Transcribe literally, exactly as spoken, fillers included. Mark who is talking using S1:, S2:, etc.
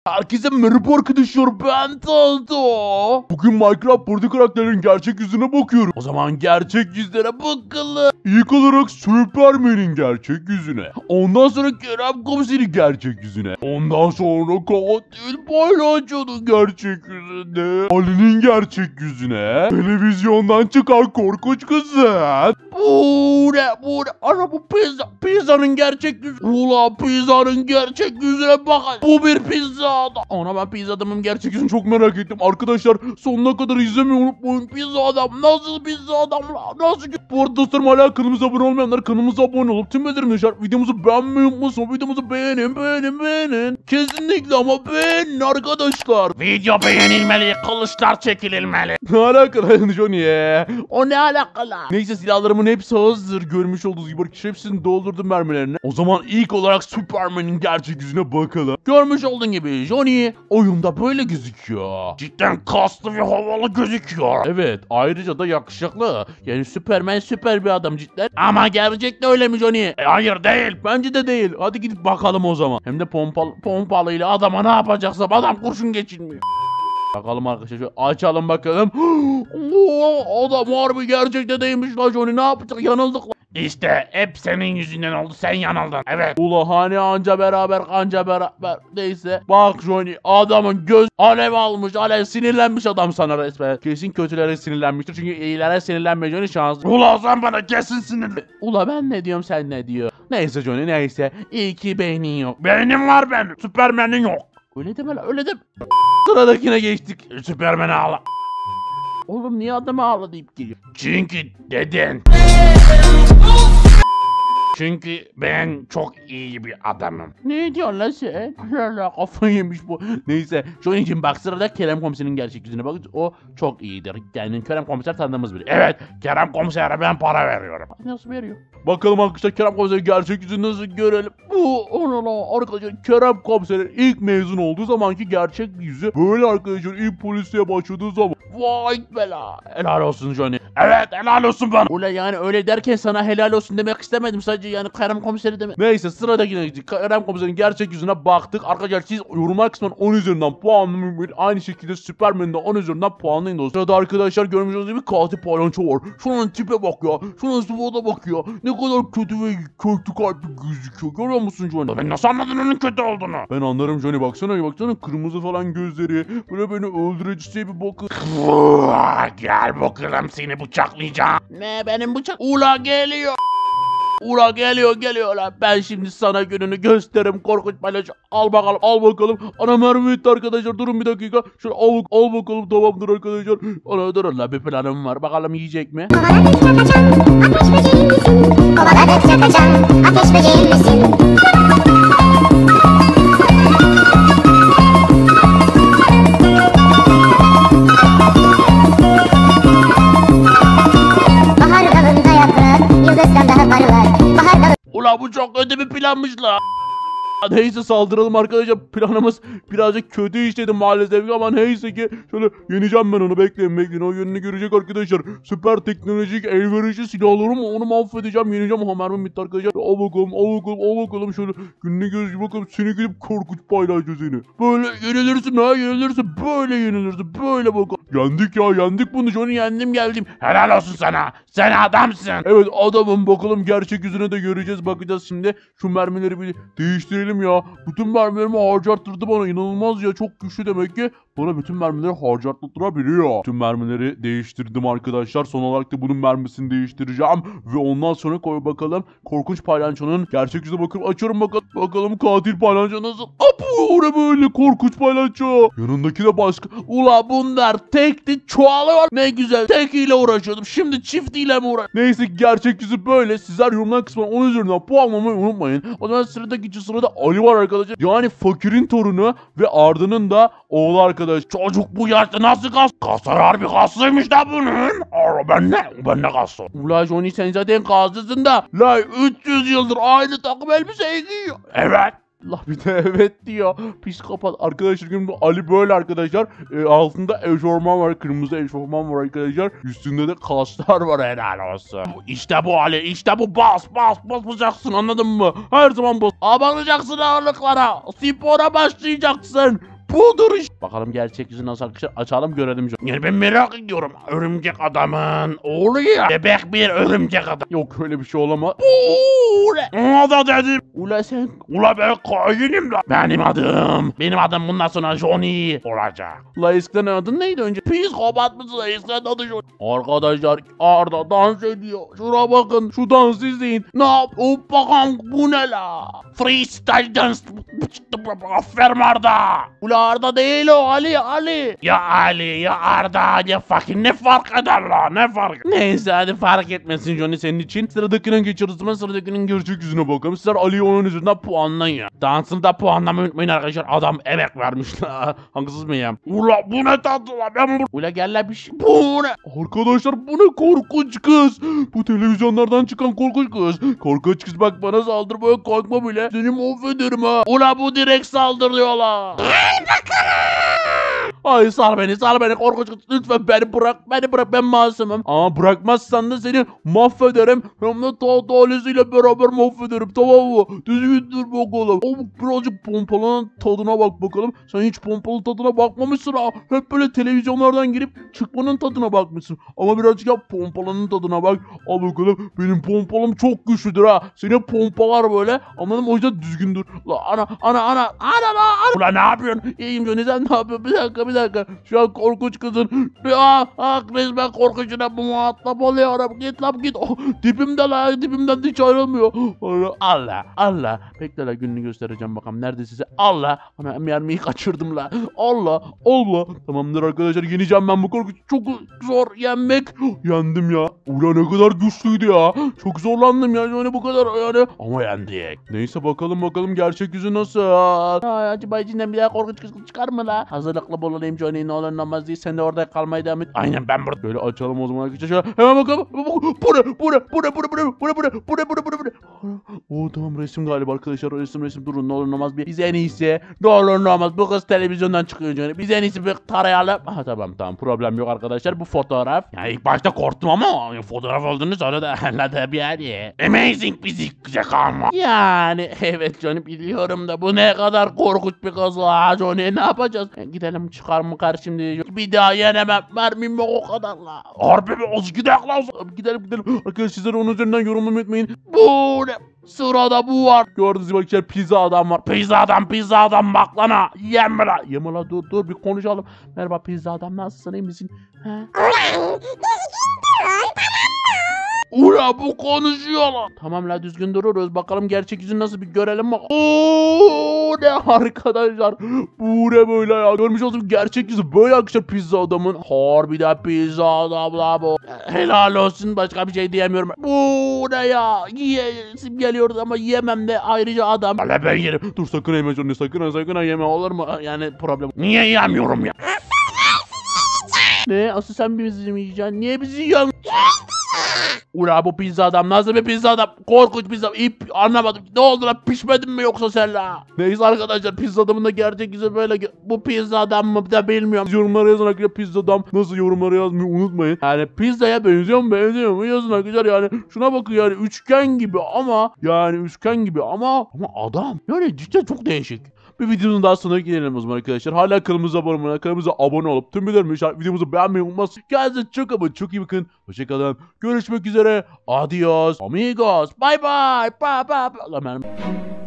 S1: Herkese merhaba arkadaşlar, ben Tazo. Bugün Minecraft Party karakterlerin gerçek yüzüne bakıyorum. O zaman gerçek yüzlere bakalım. İlk olarak Superman'in gerçek yüzüne. Ondan sonra Kerem Komiser'in gerçek yüzüne. Ondan sonra Katil Palyaço'nun gerçek yüzüne. Ali'nin gerçek yüzüne. Televizyondan çıkan korkunç kızın. Bu ne bu ne? Ana bu pizza. Pizzanın gerçek yüzü. Ula pizzanın gerçek yüzüne bakın. Bu bir pizza. Ona ben pizza adamın gerçek yüzünü çok merak ettim. Arkadaşlar sonuna kadar izlemeyi unutmayın. Pizza adam nasıl pizza adam nasıl? Bu arada dostlarım, hala kanalımıza abone olmayanlar kanalımıza abone olup tüm bildirimleri videomuzu beğenmeyi unutmasın. Videomuzu beğenin beğenin beğenin. Kesinlikle ama beğenin arkadaşlar.
S2: Video beğenilmeli, kılıçlar çekilmeli.
S1: Ne alakalı Johnny? O ne alakalı? Neyse, silahlarımın hepsi hazır. Görmüş olduğunuz gibi hepsini doldurdum mermilerini. O zaman ilk olarak Superman'in gerçek yüzüne bakalım. Görmüş olduğun gibi Johnny oyunda böyle gözüküyor.
S2: Cidden kaslı ve havalı gözüküyor.
S1: Evet, ayrıca da yakışıklı. Yani Superman süper bir adam cidden.
S2: Ama gerçekten öyle mi Johnny? E, hayır değil.
S1: Bence de değil. Hadi gidip bakalım o zaman. Hem de pompalı, pompalıyla adama ne yapacaksa adam kurşun geçirmiyor. Bakalım arkadaşlar, şöyle açalım bakalım. Oo, adam harbi gerçekte değilmiş la Johnny, ne yapacak, yanıldık la.
S2: İşte hep senin yüzünden oldu, sen yanıldın. Evet.
S1: Ula hani anca beraber kanca beraber, neyse. Bak Johnny, adamın göz alev almış, alev, sinirlenmiş adam sana resmen. Kesin kötülere sinirlenmiştir çünkü iyilere sinirlenme Johnny, şanslı.
S2: Ula sen bana kesin sinirli.
S1: Ula ben ne diyorum sen ne diyor. Neyse Johnny, neyse. İyi ki beynin yok.
S2: Beynim var benim, Süpermen'in yok.
S1: Öyle deme la, öyle deme. Sıradakine geçtik.
S2: Süpermen'e ağla.
S1: Oğlum niye adamı ağla deyip geliyor?
S2: Çünkü dedin. Çünkü ben çok iyi bir adamım.
S1: Ne diyorsun lan sen? Allah, kafayı yemiş bu. Neyse, şu için bak, sırada Kerem Komiser'in gerçek yüzüne bak. O çok iyidir. Yani Kerem Komiser tanıdığımız biri.
S2: Evet, Kerem Komiser'e ben para veriyorum.
S1: Nasıl veriyor? Bakalım arkadaşlar, Kerem Komiser'in gerçek yüzünü nasıl görelim. Bu ona arkadaşlar, Kerem Komiser'in ilk mezun olduğu zamanki gerçek yüzü böyle arkadaşlar, ilk polisliğe başladığı zaman. Vay bela. Helal olsun Johnny.
S2: Evet, helal olsun bana.
S1: Ula yani öyle derken sana helal olsun demek istemedim. Sadece yani Kerem Komiser'i demek. Neyse, sıradakine gittik. Kerem Komiser'in gerçek yüzüne baktık. Arkadaşlar siz yorumlar kısmından on üzerinden puanlamayı, aynı şekilde Superman'de on üzerinden puanlayın dostlar. Sırada arkadaşlar görmüş olduğunuz gibi katil palyaço var. Şunun tipe bak ya. Şunun sıvada bak ya. Ne kadar kötü ve kötü kalpli gözüküyor. Görüyor musun Johnny?
S2: Ben nasıl anladın onun kötü olduğunu?
S1: Ben anlarım Johnny, baksana baksana, kırmızı falan gözleri. Böyle beni öldüreceği bir bakın.
S2: Gel bakalım, seni bıçaklayacağım.
S1: Ne, benim bıçak? Ula geliyor. Ula geliyor geliyor lan. Ben şimdi sana gününü gösteririm korkunç palyaço. Al bakalım al bakalım. Ana mermi bitti arkadaşlar, durun bir dakika. Şöyle al, al bakalım, tamamdır arkadaşlar. Ana durun lan, bir planım var. Bakalım yiyecek mi?
S3: Kovaladıkça kaçan ateş böceği misin? Kovaladıkça kaçan ateş böceği misin? Bahar dalında yaprak yıldızdan daha parlar. Bahar dalında
S1: Ula bu çok kötü bir planmış la. Neyse, saldıralım arkadaşlar. Planımız birazcık kötü işledi maalesef ama neyse ki şöyle yeneceğim ben onu, bekleyin bekleyin, o yönünü görecek arkadaşlar. Süper teknolojik elverişli silahlarımla onu mahvedeceğim, yeneceğim. Ha, mermim bitti arkadaşlar. Al bakalım al bakalım al bakalım, şöyle gününü gözcü bakalım, seni gidip korkunç paylaşacağız seni. Böyle yenilirsin ha, yenilirsin, böyle yenilirsin, böyle bakalım. Yendik ya, yendik bunu Johnny, yendim geldim.
S2: Helal olsun sana. Sen adamsın.
S1: Evet adamım, bakalım gerçek yüzünü de göreceğiz, bakacağız şimdi. Şu mermileri bir değiştirelim ya. Bütün mermilerimi harcattırdı bana, inanılmaz ya, çok güçlü demek ki. Bana bütün mermileri harcattırabiliyor. Bütün mermileri değiştirdim arkadaşlar. Son olarak da bunun mermisini değiştireceğim. Ve ondan sonra koy bakalım korkunç palyaçonun gerçek yüzüne bakıp açıyorum bakalım. Bakalım katil palyaço nasıl? Apu, o böyle korkunç palyaço. Yanındaki de başka. Ula bunlar tekti çoğalıyor. Ne güzel, tekiyle uğraşıyordum. Şimdi çiftiyle mi uğraş? Neyse, gerçek yüzü böyle. Sizler yorumlar kısmına on üzerinden puanlamayı unutmayın. O zaman sıradaki sırada Ali var arkadaşlar. Yani fakirin torunu ve Arda'nın da oğlu arkadaş.
S2: Çocuk bu yaşta nasıl kas? Kaslar harbi kaslıymış da bunun. Aa, ben ne? Ben ne kaslı?
S1: Ula Johnny, sen zaten kazdısın da. La üç yüz yıldır aynı takım elbiseyi giyiyor.
S2: Evet.
S1: Allah bir de evet diyor. Psikopat. Arkadaşlar şimdi Ali böyle arkadaşlar. E, altında eşofman var. Kırmızı eşofman var arkadaşlar. Üstünde de kaslar var, helal olsun.
S2: İşte bu Ali, işte bu, bas bas basacaksın, anladın mı? Her zaman bas.
S1: Abanacaksın ağırlıklara. Spora başlayacaksın. budur işte. Bakalım gerçek yüzü nasıl arkadaşlar, açalım görelim.
S2: Yani ben merak ediyorum. Örümcek adamın oğlu ya. Bebek bir örümcek adam.
S1: Yok öyle bir şey olamaz.
S2: Ule. Ona da dedim.
S1: Ula sen.
S2: Ula ben kainim la. Benim adım. Benim adım bundan sonra Johnny olacak.
S1: Ula eskiden adın neydi önce?
S2: Psikopat mısın? Eskiden adı Johnny.
S1: Arkadaşlar Arda dans ediyor. Şuna bakın, şu dansı izleyin. Ne yap? Hop bakalım, bu ne la?
S2: Freestyle dance. Aferin Arda.
S1: Ula Arda değil o, Ali Ali.
S2: Ya Ali ya Arda ya fakir ne fark eder la ne fark?
S1: Neyse hadi fark etmesin Johnny senin için. Sıradakine geçiyoruz. Zaman sıradakinin gerçek yüzüne bakalım. Sizler Ali'yi onun yüzünden puanlayın. Dansını da puanlamayı unutmayın arkadaşlar. Adam emek vermiş la. Haksız mıyım?
S2: Ula bu ne tatlı la ben bu.
S1: Ula gel la bir şey. Bu ne? Arkadaşlar bu ne korkunç kız. Bu televizyonlardan çıkan korkunç kız. Korkunç kız bak bana saldırmaya korkma bile. Seni mahvederim ha.
S2: Ula bu direkt saldırıyorlar.
S1: Ay sal beni sal beni korkunç kız. Lütfen beni bırak. Beni bırak, ben masumum. Ama bırakmazsan da seni mahvederim. Hem de ta talesiyle beraber mahvederim, tamam mı? Düzgün dur bakalım. O birazcık pompalının tadına bak bakalım. Sen hiç pompalı tadına bakmamışsın ha. Hep böyle televizyonlardan girip çıkmanın tadına bakmışsın. Ama birazcık ya pompalının tadına bak. Al bakalım. Benim pompalım çok güçlüdür ha. Seni pompalar böyle. Anladın mı? O yüzden düzgün dur. La ana ana ana ana la ana.
S2: Ula ne yapıyorsun?
S1: İyiyim Johnny, sen ne yapıyorsun? Bir dakika bir dakika. Şu an korkunç kızın. Ah ah resmen korkunçuna bu muhatap oluyorum. Git lan git. Oh, dibimde la, dibimden hiç ayrılmıyor. Allah Allah. Bekle la, gününü göstereceğim bakalım. Nerede size? Allah. Ana mermiyi kaçırdım la. Allah Allah. Tamamdır arkadaşlar, yeneceğim ben bu korkunç. Çok zor yenmek. Yendim ya. Ulan ne kadar güçlüydü ya. Çok zorlandım ya. Yani bu kadar yani. Ama yendik. Neyse bakalım bakalım gerçek yüzü nasıl? Ay, acaba içinden bir daha korkunç kız çıkar mı la? Hazırlıklı bulunayım Johnny, ne olur ne olmaz diye. Sen de orada kalmaya devam et.
S2: Aynen ben burada.
S1: Böyle açalım o zaman arkadaşlar. Şöyle hemen bakalım. Bu ne? Bu ne? Bu ne? Bu ne? Bu ne? Bu ne? Bu ne? Bu ne? Bu ne? Bu ne? Bu ne? Oo tamam, resim galiba arkadaşlar. Resim resim durun, ne olur ne olmaz bir. Biz en iyisi. Ne olur ne olmaz. Bu kız televizyondan çıkıyor Johnny. Biz en iyisi bir tarayalım. Ha tamam tamam, problem yok arkadaşlar. Bu fotoğraf.
S2: Ya ilk başta korktum ama fotoğraf olduğunu sonra da anladım yani. Amazing fizik zekam.
S1: Yani evet Johnny, biliyorum da bu ne kadar korkunç bir kız la Johnny, ne yapacağız? E, gidelim çıkar mı kar şimdi? Bir daha yenemem. Mermim yok o kadar la.
S2: Harbi mi? Az gidelim lan.
S1: Gidelim gidelim. Arkadaşlar sizler onun üzerinden yorumlamayı unutmayın. Bu ne? Sırada bu var. Gördüğünüz gibi arkadaşlar pizza adam var.
S2: Pizza adam pizza adam bak lana. Yeme la.
S1: Yeme la, dur dur bir konuşalım. Merhaba pizza adam, nasılsın, iyi misin? He?
S2: Ula bu konuşuyor lan.
S1: Tamam la, düzgün dururuz. Bakalım gerçek yüzünü nasıl bir görelim bak. Oo ne arkadaşlar. Bu ne böyle ya. Görmüş olduğunuz gerçek yüzü böyle arkadaşlar pizza adamın. Harbiden pizza adam la bu. Helal olsun, başka bir şey diyemiyorum. Bu ne ya. Yiyesim geliyordu ama yiyemem de, ayrıca adam.
S2: Hala ben yerim.
S1: Dur sakın yeme Johnny, sakın ha sakın ha yeme, olur mu? Yani problem.
S2: Niye yemiyorum ya?
S1: Ne? Asıl sen bizi mi yiyeceksin? Niye bizi yiyorsun? Ula bu pizza adam nasıl bir pizza adam? Korkunç pizza. İp anlamadım. Ne oldu lan? Pişmedin mi yoksa sen la? Neyse arkadaşlar, pizza adamın da gerçek yüzü böyle. Bu pizza adam mı da bilmiyorum. Yorumlara yazın arkadaşlar, pizza adam nasıl, yorumlara yazmayı unutmayın. Yani pizzaya benziyor mu benziyor mu yazın arkadaşlar. Yani şuna bakın, yani üçgen gibi ama yani üçgen gibi ama ama adam. Yani cidden çok değişik. Bir videonun daha sonuna gidelim o zaman arkadaşlar. Hala kanalımıza abone olmayı, kanalımıza abone olup tüm bildirimleri işaret, videomuzu beğenmeyi unutmazsın. Kendinize çok ama çok iyi bakın. Hoşçakalın. Görüşmek üzere. Adios. Amigos. Bye bye. Bye bye. bye.